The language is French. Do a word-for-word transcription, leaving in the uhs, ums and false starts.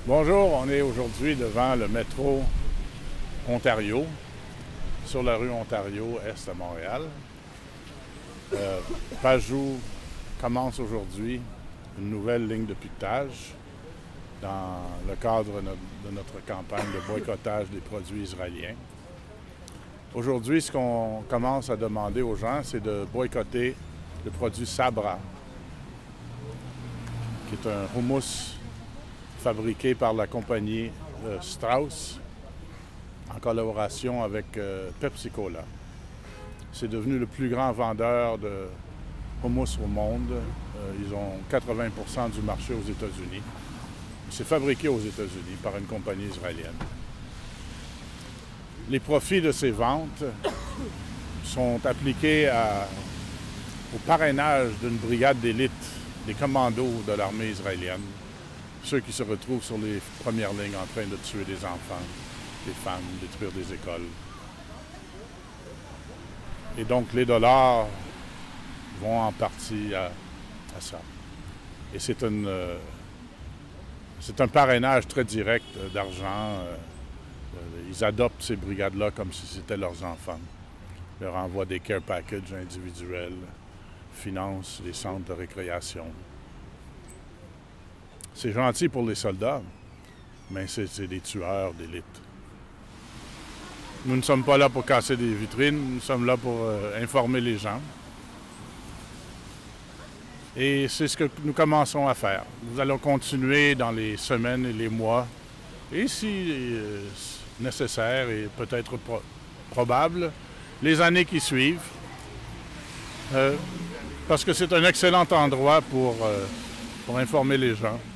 Bonjour, on est aujourd'hui devant le métro Ontario, sur la rue Ontario, Est à Montréal. Euh, Pajot commence aujourd'hui une nouvelle ligne de piquetage dans le cadre de notre campagne de boycottage des produits israéliens. Aujourd'hui, ce qu'on commence à demander aux gens, c'est de boycotter le produit Sabra, qui est un hummus fabriqué par la compagnie euh, Strauss en collaboration avec euh, Pepsi-Cola. C'est devenu le plus grand vendeur de hummus au monde. Euh, ils ont quatre-vingts pour cent du marché aux États-Unis. C'est fabriqué aux États-Unis par une compagnie israélienne. Les profits de ces ventes sont appliqués à, au parrainage d'une brigade d'élite des commandos de l'armée israélienne, ceux qui se retrouvent sur les premières lignes en train de tuer des enfants, des femmes, détruire des écoles. Et donc les dollars vont en partie à, à ça. Et c'est une, euh, c'est un parrainage très direct d'argent. Euh, ils adoptent ces brigades-là comme si c'était leurs enfants. Ils leur envoient des care packages individuels, financent les centres de récréation. C'est gentil pour les soldats, mais c'est des tueurs d'élite. Nous ne sommes pas là pour casser des vitrines, nous sommes là pour euh, informer les gens. Et c'est ce que nous commençons à faire. Nous allons continuer dans les semaines et les mois, et si euh, nécessaire et peut-être pro probable, les années qui suivent, euh, parce que c'est un excellent endroit pour, euh, pour informer les gens.